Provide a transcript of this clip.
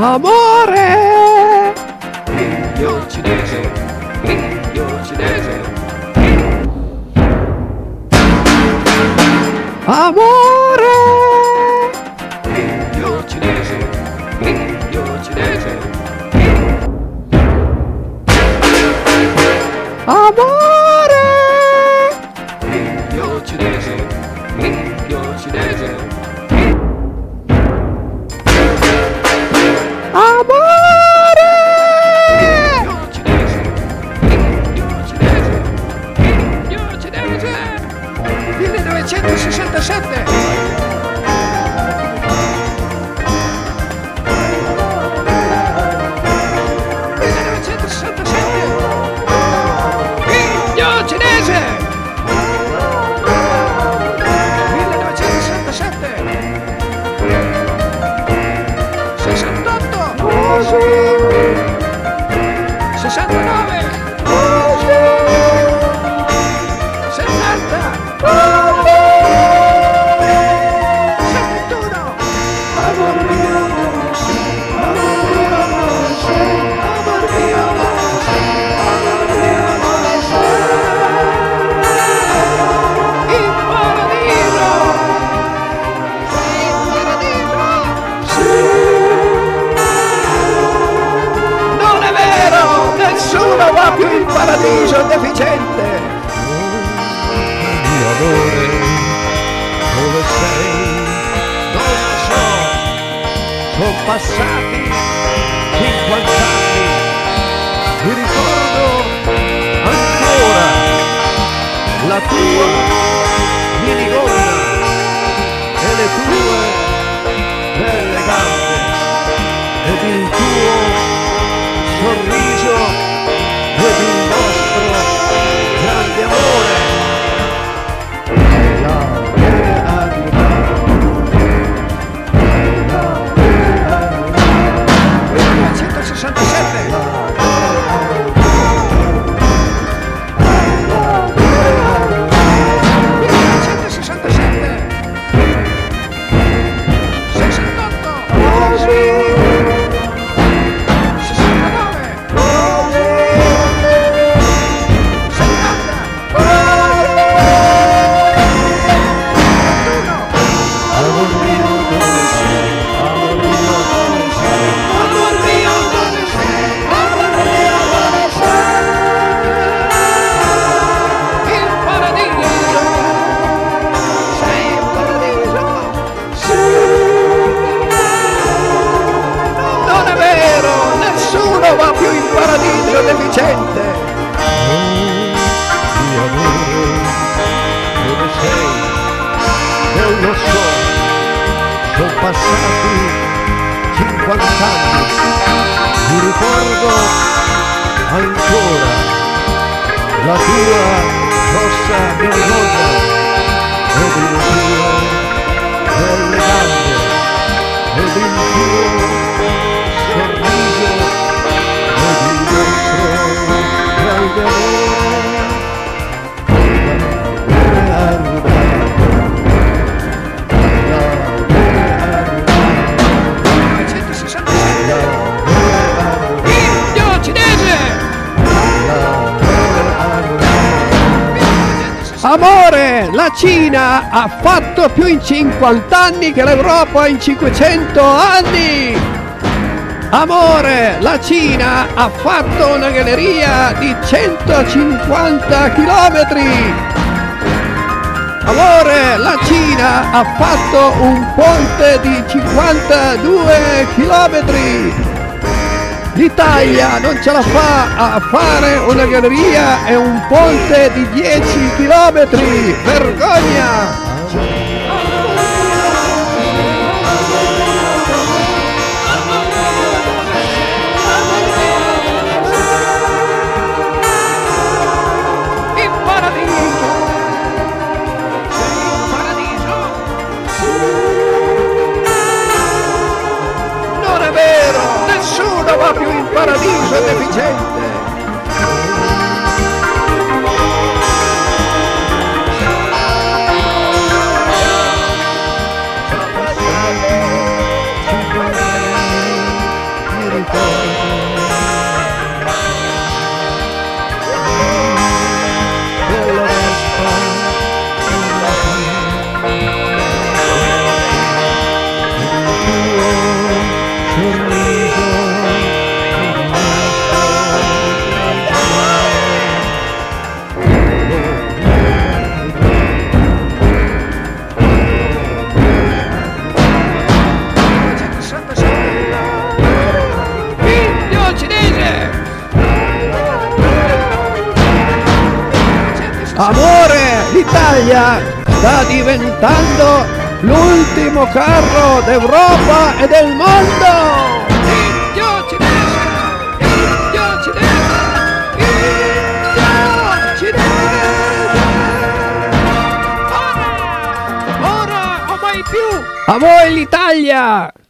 Amore! Figlio cinese, figlio cinese. Amore! Figlio cinese, figlio cinese. Amore! Figlio cinese, figlio cinese. Amore! Figlio cinese, figlio cinese. Figlio cinese. 1967. Figlio cinese! 1967! 68! 69! 70! 71! Amor mio, in paradiso! In paradiso! Sì! Non è vero! Nessuno va più in paradiso deficiente! Mio amore, dove sei? Non lo so! Sono passati 50 anni, mi ricordo ancora la tua minigonna e le tue belle gambe ed il tuo sorriso ed il nostro grande amore. Va più in paradiso deficiente! Mio amore, dove sei? Non lo so, sono passati 50 anni, mi ricordo ancora la tua rossa minigonna ed il tuo belle gambe ed il tuo sorriso ed il nostro grande amore. Figlio cinese! Amore, la Cina ha fatto più in 50 anni che l'Europa in 500 anni! Amore, la Cina ha fatto una galleria di 150 chilometri! Amore, la Cina ha fatto un ponte di 52 chilometri! L'Italia non ce la fa a fare una galleria e un ponte di 10 chilometri! Vergogna! In paradiso! In paradiso! Non è vero! Nessuno va più in paradiso deficiente! Amore, l'Italia sta diventando l'ultimo carro d'Europa e del mondo! Indio cinese! Indio cinese! Indio cinese! Ora o mai più! A voi l'Italia!